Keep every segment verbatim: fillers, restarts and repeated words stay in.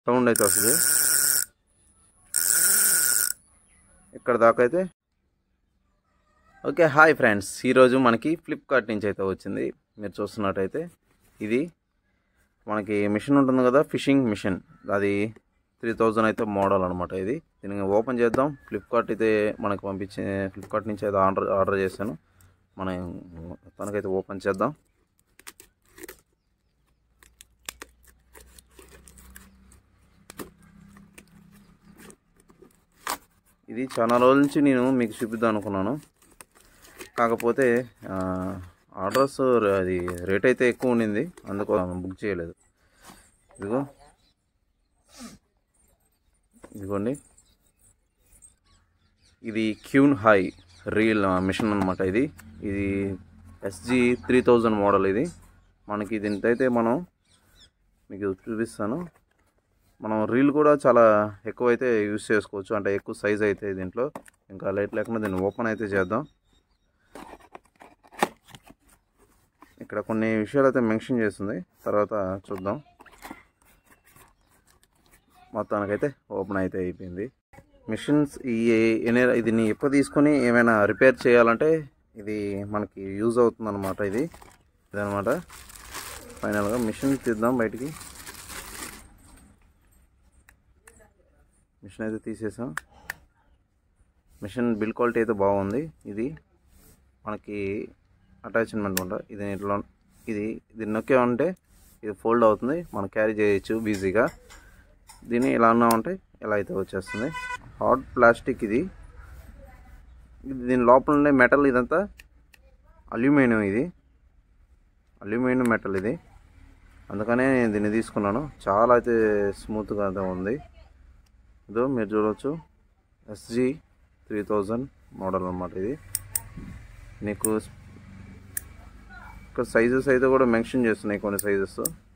Sound అయితే వస్తుంది. ఇక్కడ దాకా అయితే ఓకే. హాయ్ ఫ్రెండ్స్, ఈరోజు మనకి ఫ్లిప్కార్ట్ నుంచి అయితే వచ్చింది. మీరు చూస్తున్నట్టయితే ఇది మనకి మిషన్ ఉంటుంది కదా, ఫిషింగ్ మిషన్. అది త్రీ థౌజండ్ అయితే మోడల్ అనమాట. ఇది దీన్ని ఓపెన్ చేద్దాం. ఫ్లిప్కార్ట్ అయితే మనకు పంపించే ఫ్లిప్కార్ట్ నుంచి అయితే ఆర్డర్ ఆర్డర్ చేశాను. మనం తనకైతే ఓపెన్ చేద్దాం. ఇది చాలా రోజుల నుంచి నేను మీకు చూపిద్దాం అనుకున్నాను, కాకపోతే ఆర్డర్స్ అది రేట్ అయితే ఎక్కువ ఉండింది, అందుకు బుక్ చేయలేదు. ఇదిగో ఇదిగోండి, ఇది క్వాన్హాయ్ రీల్ మిషన్ అనమాట. ఇది ఇది ఎస్జీ త్రీ థౌజండ్ మోడల్. ఇది మనకి దీంతో అయితే మనం మీకు చూపిస్తాను. మనం రీల్ కూడా చాలా ఎక్కువ అయితే యూజ్ చేసుకోవచ్చు, అంటే ఎక్కువ సైజ్ అయితే దీంట్లో. ఇంకా లైట్ లేకుండా దీన్ని ఓపెన్ అయితే చేద్దాం. ఇక్కడ కొన్ని విషయాలు అయితే మెన్షన్ చేస్తుంది, తర్వాత చూద్దాం. మొత్తానికైతే ఓపెన్ అయితే అయిపోయింది. మిషన్స్ ఈ దీన్ని ఎప్పుడు తీసుకొని ఏమైనా రిపేర్ చేయాలంటే ఇది మనకి యూజ్ అవుతుంది అనమాట. ఇది ఇదనమాట. ఫైనల్గా మిషన్ తీద్దాం బయటికి. మిషన్ అయితే తీసేసాం. మిషన్ బిల్ క్వాలిటీ అయితే బాగుంది. ఇది మనకి అటాచ్మెంట్ ఉంటుంది. ఇది ఇట్లా ఇది దీన్ని నొక్కే ఉంటే ఇది ఫోల్డ్ అవుతుంది, మనం క్యారీ చేయొచ్చు ఈజీగా. దీన్ని ఇలా ఉన్నామంటే ఇలా అయితే వచ్చేస్తుంది. హార్డ్ ప్లాస్టిక్ ఇది. దీని లోపల ఉండే మెటల్ ఇదంతా అల్యూమినియం. ఇది అల్యూమినియం మెటల్ ఇది, అందుకనే నేను దీన్ని తీసుకున్నాను. చాలా అయితే స్మూత్గా అయితే ఉంది. ఇదో మీరు చూడవచ్చు, ఎస్జీ త్రీ థౌజండ్ మోడల్ అన్నమాట. ఇది నీకు ఇక్కడ సైజెస్ అయితే కూడా మెన్షన్ చేస్తున్నాయి, కొన్ని సైజెస్.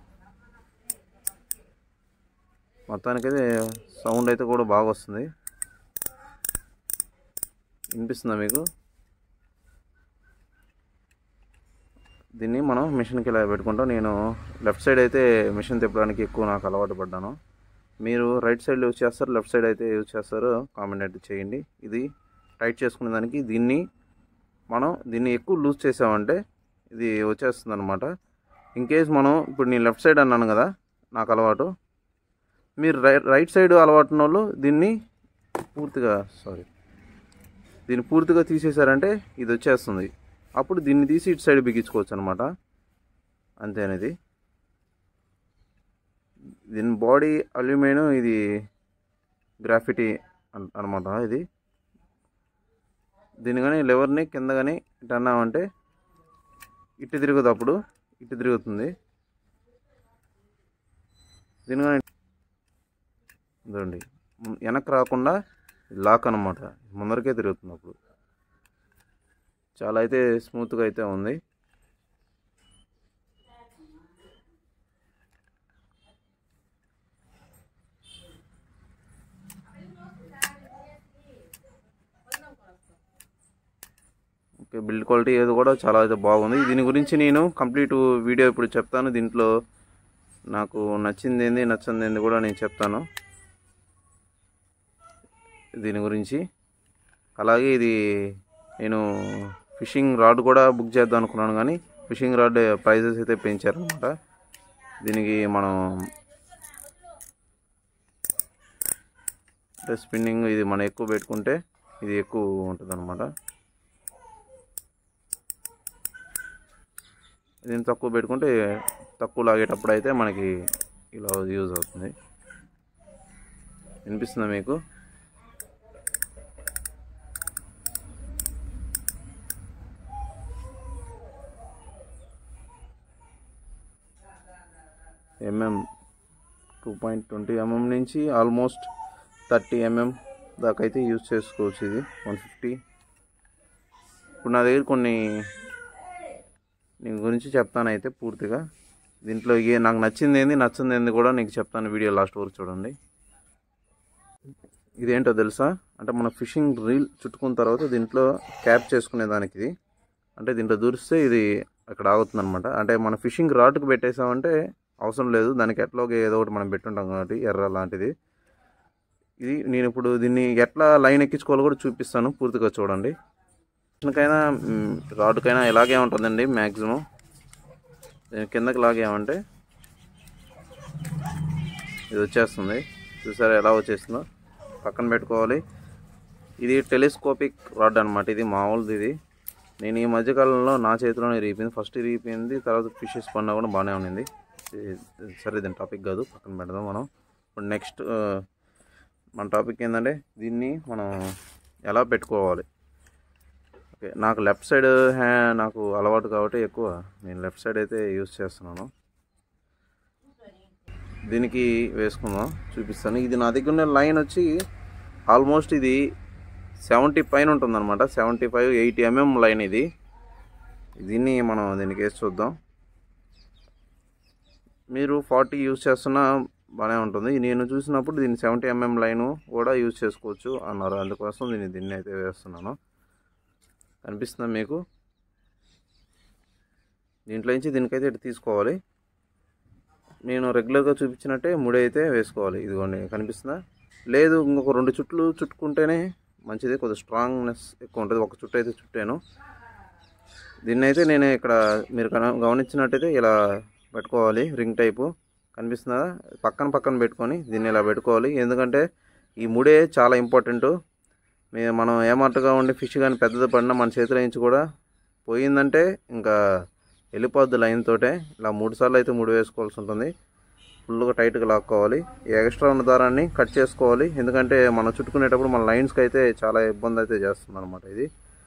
మొత్తానికైతే సౌండ్ అయితే కూడా బాగా వస్తుంది. వినిపిస్తుందా మీకు? దీన్ని మనం మిషన్కి ఇలా పెట్టుకుంటాం. నేను లెఫ్ట్ సైడ్ అయితే మిషన్ తిప్పడానికి ఎక్కువ నాకు అలవాటు పడ్డాను. మీరు రైట్ సైడ్ యూజ్ చేస్తారు, లెఫ్ట్ సైడ్ అయితే యూజ్ చేస్తారో కామెంట్ అయితే చేయండి. ఇది టైట్ చేసుకునే దానికి దీన్ని మనం దీన్ని ఎక్కువ లూజ్ చేసామంటే ఇది వచ్చేస్తుంది అనమాట. ఇన్కేస్ మనం ఇప్పుడు నేను లెఫ్ట్ సైడ్ అన్నాను కదా, నాకు అలవాటు. మీరు రైట్ రైట్ సైడ్ అలవాటు ఉన్న వాళ్ళు దీన్ని పూర్తిగా సారీ దీన్ని పూర్తిగా తీసేశారంటే ఇది వచ్చేస్తుంది. అప్పుడు దీన్ని తీసి ఇటు సైడ్ బిగించుకోవచ్చు అనమాట. అంతేనది. దీని బాడీ అల్యూమినియం, ఇది గ్రాఫిటీ అనమాట. ఇది దీన్ని కానీ లెవర్ని కింద కానీ ఇటు అన్నామంటే ఇటు తిరుగుతుంది, అప్పుడు ఇటు తిరుగుతుంది. దీని కానీ ఇదండి వెనక్కి రాకుండా లాక్ అనమాట, ముందరికే తిరుగుతుంది. అప్పుడు చాలా అయితే స్మూత్గా అయితే ఉంది. ఓకే, బిల్డ్ క్వాలిటీ ఏది కూడా చాలా అయితే బాగుంది. దీని గురించి నేను కంప్లీట్ వీడియో ఇప్పుడు చెప్తాను. దీంట్లో నాకు నచ్చింది ఏంది నచ్చింది ఏంది కూడా నేను చెప్తాను దీని గురించి. అలాగే ఇది నేను ఫిషింగ్ రాడ్ కూడా బుక్ చేద్దాం అనుకున్నాను, కానీ ఫిషింగ్ రాడ్ ప్రైజెస్ అయితే పెంచారనమాట. దీనికి మనం స్పిన్నింగ్ ఇది మనం ఎక్కువ పెట్టుకుంటే ఇది ఎక్కువ ఉంటుంది అనమాట. దీన్ని తక్కువ పెట్టుకుంటే తక్కువ లాగేటప్పుడు అయితే మనకి ఇలా యూజ్ అవుతుంది. వినిపిస్తుందా మీకు? MM two point twenty MM నుంచి ఆల్మోస్ట్ థర్టీ ఎంఎం దాకా అయితే యూజ్ చేసుకోవచ్చు. ఇది వన్ ఫిఫ్టీ. ఇప్పుడు నా దగ్గర కొన్ని దీని గురించి చెప్తాను అయితే పూర్తిగా. దీంట్లో ఏ నాకు నచ్చింది ఏంది నచ్చింది ఏంది కూడా నీకు చెప్తాను. వీడియో లాస్ట్ వరకు చూడండి. ఇదేంటో తెలుసా? అంటే మన ఫిషింగ్ రీల్ చుట్టుకున్న తర్వాత దీంట్లో క్యాప్ చేసుకునే దానికి ఇది. అంటే దీంట్లో దూరిస్తే ఇది అక్కడ ఆగుతుంది అనమాట. అంటే మన ఫిషింగ్ రాడ్కి పెట్టేసామంటే అవసరం లేదు, దానికి ఎట్లాగే ఏదో ఒకటి మనం పెట్టుంటాం కాబట్టి ఎర్ర లాంటిది. ఇది నేను ఇప్పుడు దీన్ని ఎట్లా లైన్ ఎక్కించుకోవాలో కూడా చూపిస్తాను, పూర్తిగా చూడండి. మిషన్కైనా రాడ్కైనా ఇలాగే ఉంటుందండి మ్యాక్సిమం. దీని కిందకి లాగేమంటే ఇది వచ్చేస్తుంది, చూసారా ఎలా వచ్చేస్తుందో. పక్కన పెట్టుకోవాలి. ఇది టెలిస్కోపిక్ రాడ్ అనమాట, ఇది మామూలుది. ఇది నేను ఈ మధ్యకాలంలో నా చేతిలోనే ఇరిగిపోయింది. ఫస్ట్ ఇరిగిపోయింది, తర్వాత ఫిషెస్ పడినా కూడా బాగానే ఉన్నింది. సరే దీని టాపిక్ కాదు, పక్కన పెడదాం మనం. ఇప్పుడు నెక్స్ట్ మన టాపిక్ ఏంటంటే దీన్ని మనం ఎలా పెట్టుకోవాలి. ఓకే, నాకు లెఫ్ట్ సైడ్ హ్యా నాకు అలవాటు కాబట్టి ఎక్కువ నేను లెఫ్ట్ సైడ్ అయితే యూజ్ చేస్తున్నాను. దీనికి వేసుకుందాం, చూపిస్తాను. ఇది నా దగ్గర ఉన్న లైన్ వచ్చి ఆల్మోస్ట్ ఇది సెవెంటీ పైన ఉంటుందన్నమాట. Seventy five eighty MM line ఇది. దీన్ని మనం దీనికి వేసి చూద్దాం. మీరు ఫార్టీ యూజ్ చేస్తున్నా బాగానే ఉంటుంది. నేను చూసినప్పుడు దీన్ని సెవెంటీ ఎంఎం లైను కూడా యూజ్ చేసుకోవచ్చు అన్నారు, అందుకోసం దీన్ని దీన్ని అయితే వేస్తున్నాను. కనిపిస్తుందా మీకు? దీంట్లో నుంచి దీనికైతే ఇటు తీసుకోవాలి. నేను రెగ్యులర్గా చూపించినట్టే ముడి అయితే వేసుకోవాలి. ఇదిగోండి, కనిపిస్తుందా? లేదు, ఇంకొక రెండు చుట్లు చుట్టుకుంటేనే మంచిది, కొద్దిగా స్ట్రాంగ్నెస్ ఎక్కువ ఉంటుంది. ఒక చుట్టు అయితే చుట్టాను. దీన్ని అయితే నేను ఇక్కడ మీరు గమనించినట్టయితే ఇలా పెట్టుకోవాలి, రింగ్ టైపు. కనిపిస్తుందా? పక్కన పక్కన పెట్టుకొని దీన్ని ఇలా పెట్టుకోవాలి. ఎందుకంటే ఈ ముడే చాలా ఇంపార్టెంట్. మేము మనం ఏమాటగా ఉండి ఫిష్ కానీ పెద్దది పడినా మన చేతిలో నుంచి కూడా పోయిందంటే ఇంకా వెళ్ళిపోద్ది లైన్ తోటే. ఇలా మూడు సార్లు అయితే ముడి వేసుకోవాల్సి ఉంటుంది. ఫుల్గా టైట్గా లాక్కోవాలి. ఈ ఎక్స్ట్రా ఉన్న దారాన్ని కట్ చేసుకోవాలి, ఎందుకంటే మనం చుట్టుకునేటప్పుడు మన లైన్స్కి అయితే చాలా ఇబ్బంది అయితే చేస్తుంది అనమాట. ఇది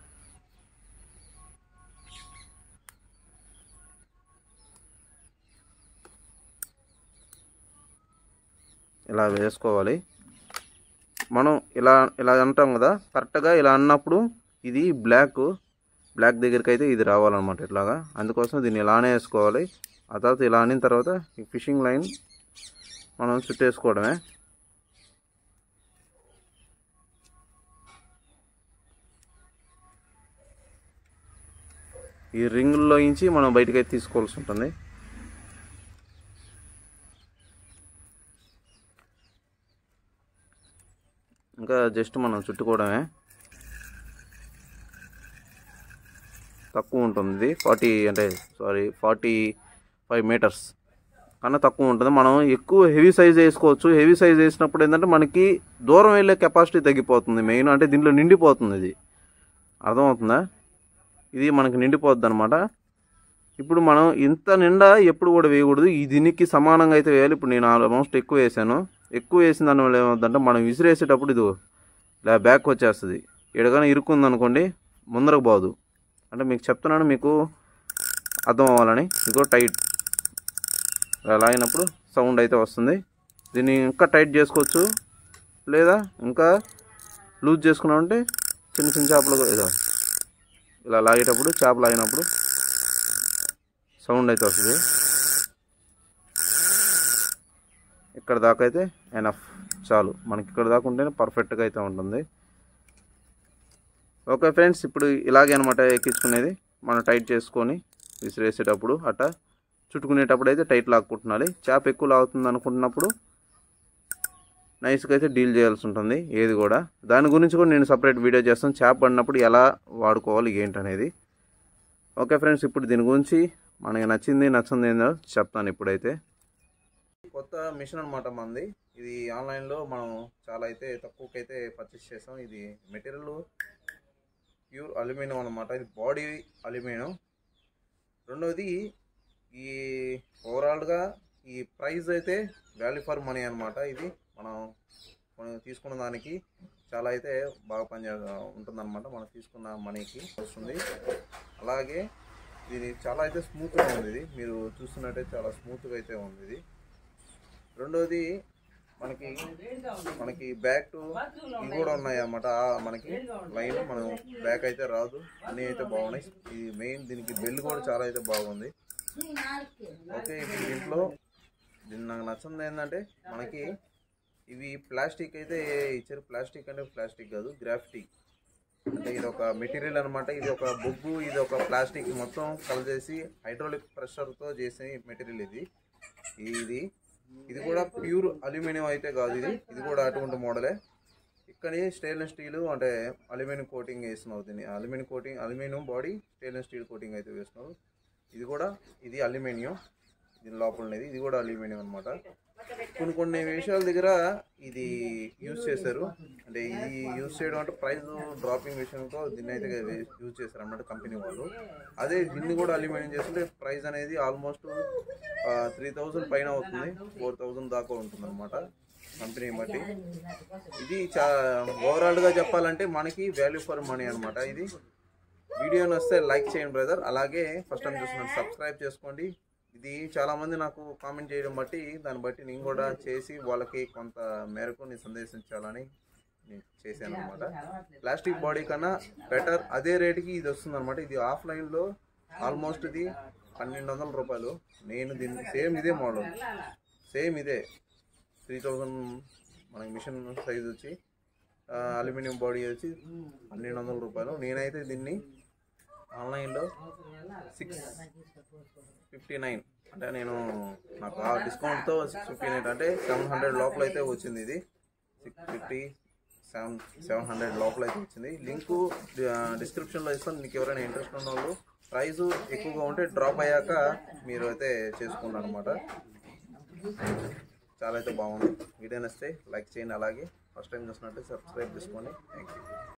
ఇలా వేసుకోవాలి. మనం ఇలా ఇలా అంటాం కదా, కరెక్ట్గా ఇలా అన్నప్పుడు ఇది బ్లాక్ బ్లాక్ దగ్గరికి అయితే ఇది రావాలన్నమాట ఇట్లాగా. అందుకోసం దీన్ని ఇలానే వేసుకోవాలి. ఆ తర్వాత ఇలా అనిన తర్వాత ఈ ఫిషింగ్ లైన్ మనం చుట్టేసుకోవడమే. ఈ రింగుల్లో నుంచి మనం బయటకి అయితే తీసుకోవాల్సి ఉంటుంది. ఇంకా జస్ట్ మనం చుట్టుకోవడమే. తక్కువ ఉంటుంది ఇది, ఫార్టీ అంటే సారీ ఫార్టీ ఫైవ్ మీటర్స్ కన్నా తక్కువ ఉంటుంది. మనం ఎక్కువ హెవీ సైజ్ వేసుకోవచ్చు. హెవీ సైజ్ వేసినప్పుడు ఏంటంటే మనకి దూరం వెళ్ళే కెపాసిటీ తగ్గిపోతుంది. మెయిన్ అంటే దీంట్లో నిండిపోతుంది. ఇది అర్థమవుతుందా? ఇది మనకి నిండిపోద్ది అనమాట. ఇప్పుడు మనం ఇంత నిండా ఎప్పుడు కూడా వేయకూడదు, ఈ దీనికి సమానంగా అయితే వేయాలి. ఇప్పుడు నేను ఆల్మోస్ట్ ఎక్కువ వేసాను. ఎక్కువ వేసిన దానివల్ల ఏమవుతుందంటే మనం విసిరేసేటప్పుడు ఇది ఇలా బ్యాక్ వచ్చేస్తుంది. ఎడగానే ఇరుక్కుంది అనుకోండి, ముందరకు పోదు. అంటే మీకు చెప్తున్నాను, మీకు అర్థం అవ్వాలని. ఇదిగో టైట్ అలా అయినప్పుడు సౌండ్ అయితే వస్తుంది. దీన్ని ఇంకా టైట్ చేసుకోవచ్చు, లేదా ఇంకా లూజ్ చేసుకున్నామంటే చిన్న చిన్న చేపలు ఏదో ఇలా లాగేటప్పుడు చేపలు లాగినప్పుడు సౌండ్ అయితే వస్తుంది. ఇక్కడ దాకా అయితే ఎనఫ్, చాలు. మనకి ఇక్కడ దాకా ఉంటేనే పర్ఫెక్ట్గా అయితే ఉంటుంది. ఓకే ఫ్రెండ్స్, ఇప్పుడు ఇలాగే అనమాట ఎక్కించుకునేది. మనం టైట్ చేసుకొని విసిరేసేటప్పుడు అట్ట చుట్టుకునేటప్పుడు అయితే టైట్ లాక్కుంటున్నాలి. చేప ఎక్కువ లాగుతుంది అనుకుంటున్నప్పుడు నైస్గా అయితే డీల్ చేయాల్సి ఉంటుంది ఏది కూడా. దాని గురించి కూడా నేను సపరేట్ వీడియో చేస్తాను, చేప పడినప్పుడు ఎలా వాడుకోవాలి ఏంటనేది. ఓకే ఫ్రెండ్స్, ఇప్పుడు దీని గురించి మనకి నచ్చింది నచ్చింది ఏందో చెప్తాను ఇప్పుడైతే. కొత్త మిషన్ అనమాట మనది. ఇది ఆన్లైన్లో మనం చాలా అయితే తక్కువకైతే పర్చేస్ చేసాం. ఇది మెటీరియల్ ప్యూర్ అల్యూమినియం అనమాట. ఇది బాడీ అల్యూమినియం. రెండవది ఈ ఓవరాల్గా ఈ ప్రైస్ అయితే వాల్యూ ఫర్ మనీ అనమాట. ఇది మనం మనం తీసుకున్న దానికి చాలా అయితే బాగా పనిచే ఉంటుందన్నమాట. మనం తీసుకున్న మనీకి వస్తుంది. అలాగే ఇది చాలా అయితే స్మూత్గా ఉంది. ఇది మీరు చూస్తున్నట్టయితే చాలా స్మూత్గా అయితే ఉంది ఇది. రెండోది మనకి మనకి బ్యాక్ ఇవి కూడా ఉన్నాయి అన్నమాట. మనకి లైన్ మనం బ్యాక్ అయితే రాదు, అన్నీ అయితే బాగున్నాయి. ఇది మెయిన్ దీనికి బెల్ కూడా చాలా అయితే బాగుంది. ఓకే, ఇప్పుడు దీంట్లో దీన్ని నాకు నచ్చింది ఏంటంటే మనకి ఇవి ప్లాస్టిక్ అయితే ఇచ్చారు. ప్లాస్టిక్ అంటే ప్లాస్టిక్ కాదు, గ్రాఫిటీ అంటే ఇది ఒక మెటీరియల్ అనమాట. ఇది ఒక బొగ్గు, ఇది ఒక ప్లాస్టిక్ మొత్తం కలిసేసి హైడ్రాలిక్ ప్రెషర్తో చేసే మెటీరియల్ ఇది. ఇది ఇది కూడా ప్యూర్ అల్యూమినియం అయితే కాదు, ఇది ఇది కూడా అటువంటి మోడలే. ఇక్కడ స్టెయిన్లెస్ స్టీల్ అంటే అల్యూమినియం కోటింగ్ వేస్తున్నారు. దీన్ని aluminium coating aluminium body stainless steel coating అయితే వేస్తున్నారు. ఇది కూడా ఇది అల్యూమినియం, దీని లోపల ఉండేది ఇది కూడా అల్యూమినియం అనమాట. కొన్ని కొన్ని విషయాల దగ్గర ఇది యూజ్ చేశారు, అంటే ఇది యూజ్ చేయడం అంటే ప్రైస్ డ్రాపింగ్ విషయంతో దీన్ని అయితే యూజ్ చేశారు అన్నమాట కంపెనీ వాళ్ళు. అదే దీన్ని కూడా అల్యూమినియం చేస్తుంటే ప్రైస్ అనేది ఆల్మోస్ట్ త్రీ థౌజండ్ పైన అవుతుంది, ఫోర్ థౌజండ్ దాకా ఉంటుంది అనమాట కంపెనీ బట్టి. ఇది చా ఓవరాల్గా చెప్పాలంటే మనకి వాల్యూ ఫర్ మనీ అనమాట. ఇది వీడియో నచ్చితే లైక్ చేయండి బ్రదర్, అలాగే ఫస్ట్ టైం చూస్తున్నాను సబ్స్క్రైబ్ చేసుకోండి. ఇది చాలామంది నాకు కామెంట్ చేయడం బట్టి దాన్ని బట్టి నేను కూడా చేసి వాళ్ళకి కొంత మేరకు నేను సందేశించాలని నేను చేశాను అనమాట. ప్లాస్టిక్ బాడీ కన్నా బెటర్ అదే రేటుకి ఇది వస్తుంది అనమాట. ఇది ఆఫ్లైన్లో ఆల్మోస్ట్ ఇది పన్నెండు వందల రూపాయలు. నేను దీన్ని సేమ్ ఇదే మోడల్, సేమ్ ఇదే త్రీ థౌజండ్ మనకి మిషన్ సైజ్ వచ్చి అల్యూమినియం బాడీ వచ్చి పన్నెండు వందల రూపాయలు. నేనైతే దీన్ని ఆన్లైన్లో సిక్స్ ఫిఫ్టీ నైన్ అంటే నేను నాకు ఆ డిస్కౌంట్తో సిక్స్ ఫిఫ్టీ నైన్ అంటే సెవెన్ హండ్రెడ్ లోపల అయితే వచ్చింది. ఇది six fifty seven seven hundred లోపల అయితే వచ్చింది. లింకు డిస్క్రిప్షన్లో ఇస్తాను, మీకు ఎవరైనా ఇంట్రెస్ట్ ఉన్న వాళ్ళు. ప్రైజు ఎక్కువగా ఉంటే డ్రాప్ అయ్యాక మీరు అయితే చేసుకున్నారు అనమాట. చాలా అయితే బాగుంది. వీడియో నచ్చితే లైక్ చేయండి, అలాగే ఫస్ట్ టైం చూసినట్టు సబ్స్క్రైబ్ చేసుకోండి. Thank you.